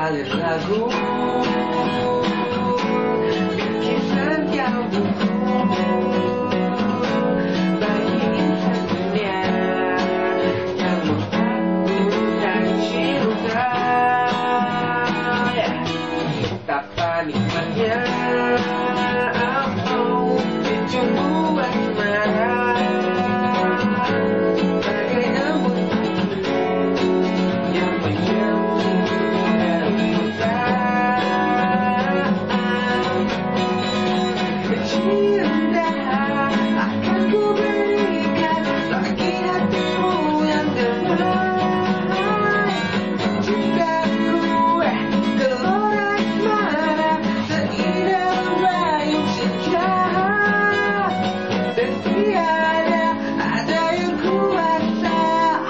mengalir lagu, kisah kau buku bagi insan dunia yang mengagumkan cinta. Betapa nikmatnya dijumbu asmara, bagai embun yang menjemput dari hutan. Cinta akan ku berikan bagi hatimu yang damai. Cintaku gelora asmara, seindah layung senja, dan tiada ada yang kuasa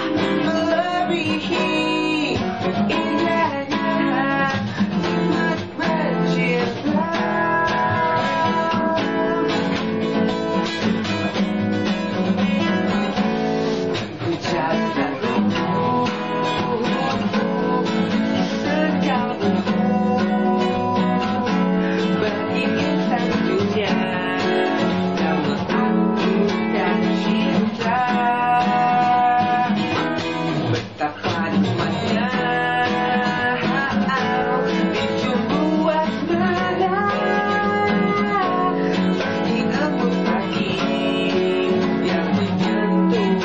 melebihi indahnya nikmat bercinta. Ku jaga bagi insan dunia yang mengagumkan cinta. Betapa nikmatnya dijumbu asmara, bagi embun pagi yang menyentuh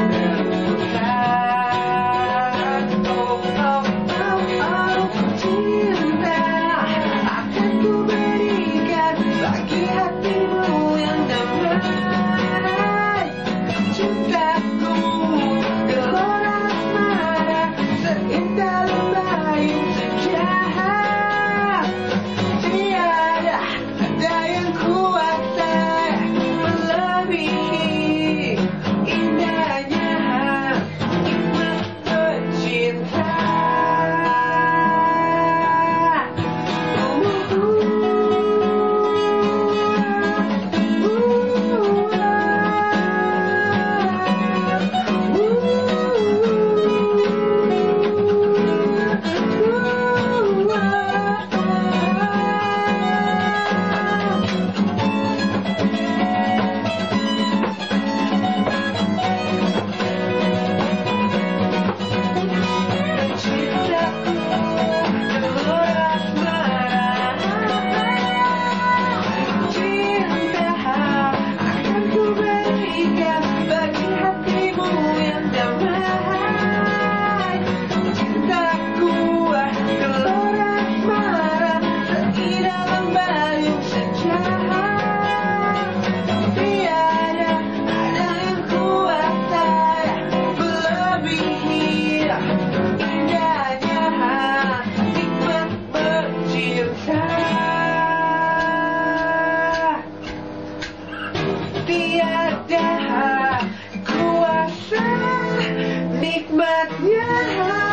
rembulan. Oh, oh, oh, oh, cinta akan ku berikan bagi hatimu yang damai. Cintaku gelora asmara, seindah layung senja, tiada ada yang kuasa melebihi indahnya nikmat bercinta. Tiada kuasa nikmatnya